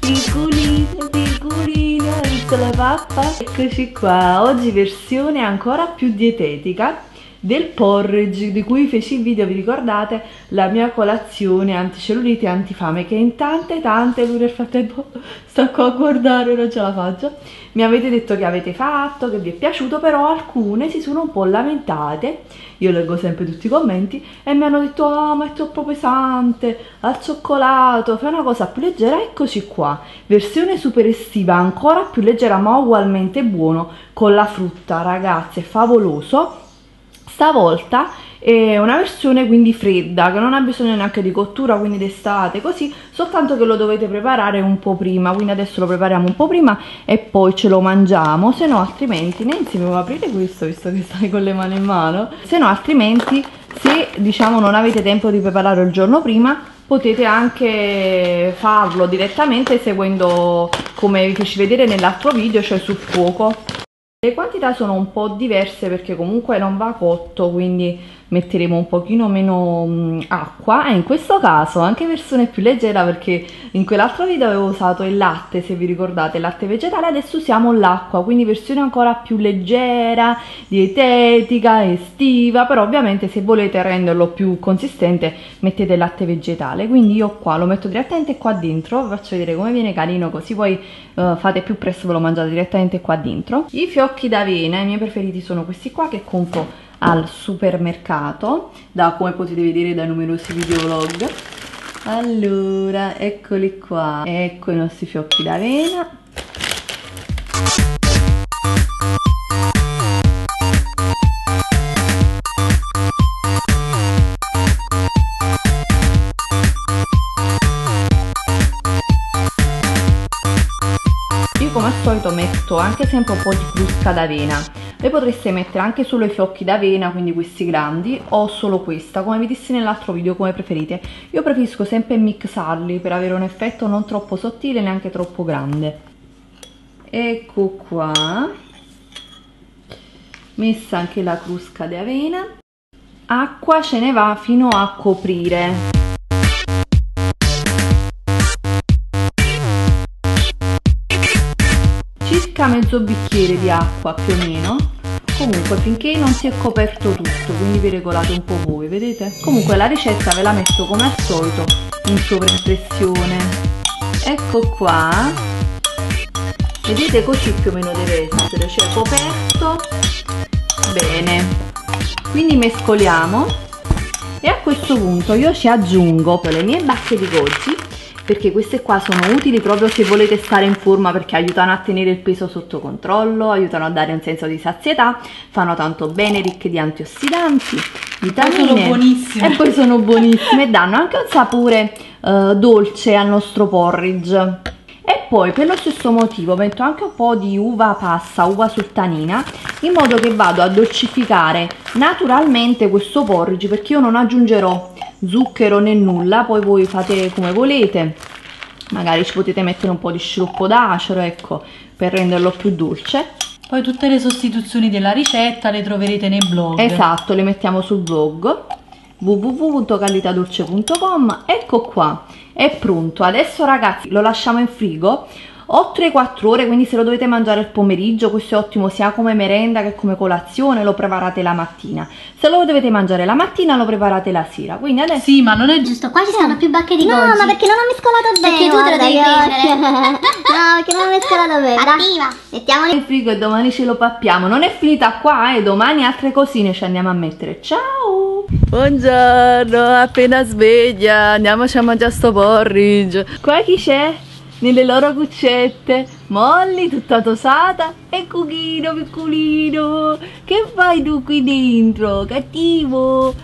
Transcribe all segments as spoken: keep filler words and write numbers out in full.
Piccolino, piccolino, piccola pappa. Eccoci qua, oggi versione ancora più dietetica del porridge di cui feci il video, vi ricordate? La mia colazione anticellulite e antifame, che in tante tante, lui nel frattempo sta qua a guardare, non ce la faccio, mi avete detto che avete fatto, che vi è piaciuto, però alcune si sono un po' lamentate. Io leggo sempre tutti i commenti e mi hanno detto: ah, ma è troppo pesante, al cioccolato, fai una cosa più leggera. Eccoci qua, versione super estiva, ancora più leggera ma ugualmente buono, con la frutta, ragazzi, è favoloso. Stavolta è una versione quindi fredda, che non ha bisogno neanche di cottura, quindi d'estate così, soltanto che lo dovete preparare un po' prima, quindi adesso lo prepariamo un po' prima e poi ce lo mangiamo, se no altrimenti, Nancy, devo aprire questo visto che stai con le mani in mano, se no altrimenti, se diciamo non avete tempo di prepararlo il giorno prima, potete anche farlo direttamente seguendo come vi feci vedere nell'altro video, cioè sul fuoco. Le quantità sono un po' diverse perché comunque non va cotto, quindi metteremo un pochino meno mh, acqua, e in questo caso anche versione più leggera, perché in quell'altro video avevo usato il latte, se vi ricordate, il latte vegetale, adesso usiamo l'acqua, quindi versione ancora più leggera, dietetica, estiva, però ovviamente se volete renderlo più consistente mettete il latte vegetale, quindi io qua lo metto direttamente qua dentro, vi faccio vedere come viene carino, così poi uh, fate più presto, ve lo mangiate direttamente qua dentro. I fiocchi d'avena, i miei preferiti sono questi qua che compro al supermercato, da come potete vedere dai numerosi videolog. Allora, eccoli qua, ecco i nostri fiocchi d'avena. Io come al solito metto anche sempre un po' di crusca d'avena. Le potreste mettere anche solo i fiocchi d'avena, quindi questi grandi, o solo questa, come vi dissi nell'altro video, come preferite. Io preferisco sempre mixarli per avere un effetto non troppo sottile neanche troppo grande. Ecco qua, messa anche la crusca di avena. Acqua ce ne va fino a coprire. Circa mezzo bicchiere di acqua più o meno, comunque finché non si è coperto tutto, quindi vi regolate un po' voi, vedete? Comunque la ricetta ve la metto come al solito in sovraimpressione. Ecco qua, vedete, così più o meno deve essere, cioè coperto bene. Quindi mescoliamo e a questo punto io ci aggiungo le mie bacche di goji, perché queste qua sono utili proprio se volete stare in forma, perché aiutano a tenere il peso sotto controllo, aiutano a dare un senso di sazietà, fanno tanto bene, ricche di antiossidanti, vitamine, poi sono buonissime. E poi sono buonissime e danno anche un sapore uh, dolce al nostro porridge. E poi per lo stesso motivo metto anche un po' di uva passa, uva sultanina, in modo che vado a dolcificare naturalmente questo porridge, perché io non aggiungerò zucchero né nulla, poi voi fate come volete, magari ci potete mettere un po' di sciroppo d'acero, ecco, per renderlo più dolce. Poi tutte le sostituzioni della ricetta le troverete nei blog. Esatto, le mettiamo sul blog w w w punto callitadolce punto com. Ecco qua, è pronto. Adesso ragazzi lo lasciamo in frigo o tre quattro ore, quindi se lo dovete mangiare il pomeriggio questo è ottimo sia come merenda che come colazione, lo preparate la mattina. Se lo dovete mangiare la mattina lo preparate la sera, quindi adesso... Sì, ma non è giusto, qua ci sono più bacche di no, goji. No, ma perché non ho mescolato bene. Perché tu te lo devi prendere. No, perché non ho mescolato bene. Attiva. Mettiamoli in frigo e domani ce lo pappiamo. Non è finita qua, e eh, domani altre cosine ci andiamo a mettere. Ciao! Buongiorno, appena sveglia, andiamoci a mangiare sto porridge. Qua chi c'è? Nelle loro cuccette, Molly tutta tosata e Cuchino piccolino. Che fai tu qui dentro? Cattivo,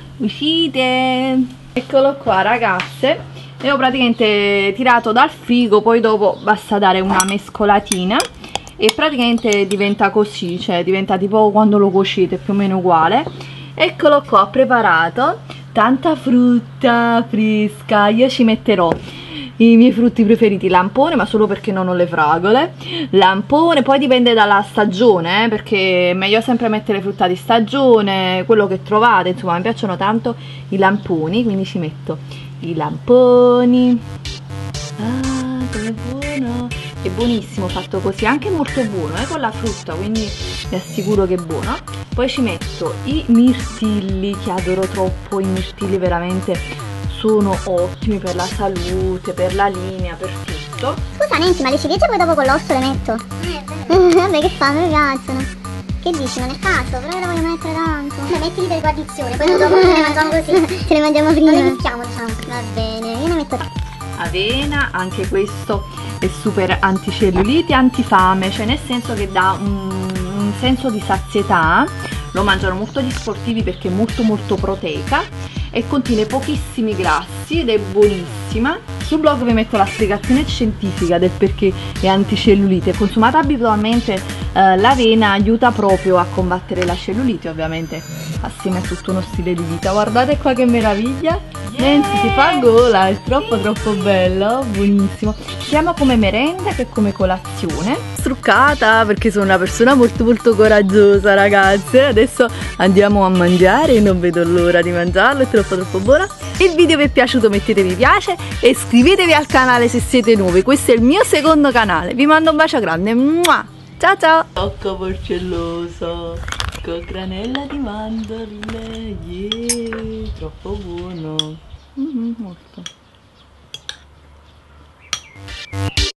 uscite. Eccolo qua ragazze, le ho praticamente tirato dal frigo, poi dopo basta dare una mescolatina e praticamente diventa così, cioè diventa tipo quando lo cuocete, più o meno uguale. Eccolo qua preparato, tanta frutta fresca, io ci metterò i miei frutti preferiti, lampone, ma solo perché non ho le fragole, lampone, poi dipende dalla stagione, eh, perché è meglio sempre mettere frutta di stagione, quello che trovate, insomma mi piacciono tanto i lamponi, quindi ci metto i lamponi. Ah, dove buono buono, è buonissimo fatto così, anche molto buono eh, con la frutta, quindi vi assicuro che è buono. Poi ci metto i mirtilli, che adoro troppo, i mirtilli veramente sono ottimi per la salute, per la linea, per tutto. Scusa Nancy, ma le ciliegie poi dopo con l'osso le metto? Vabbè, che fa, mi piacciono. Che dici, non è caso, però le voglio mettere tanto. Le metti per guarnizione, poi dopo ce le mangiamo così. Ce le mangiamo prima. Non le mischiamo, diciamo. Va bene, io ne metto tanto. Avena, anche questo è super anticellulite, antifame, cioè nel senso che dà un, un senso di sazietà. Lo mangiano molto gli sportivi perché è molto molto proteica e contiene pochissimi grassi ed è buonissima. Sul blog vi metto la spiegazione scientifica del perché è anticellulite. Consumata abitualmente eh, l'avena aiuta proprio a combattere la cellulite, ovviamente assieme a tutto uno stile di vita. Guardate qua che meraviglia, Nancy si fa gola, è troppo troppo bello, buonissimo, sia come merenda che come colazione. Struccata perché sono una persona molto molto coraggiosa, ragazze. Adesso andiamo a mangiare e non vedo l'ora di mangiarlo, è troppo troppo buona. Il video vi è piaciuto mettete mi piace e iscrivetevi al canale se siete nuovi, questo è il mio secondo canale, vi mando un bacio grande, Mua! Ciao ciao! Cocco porcelloso con granella di mandorle, yeah, troppo buono, mm-hmm, molto.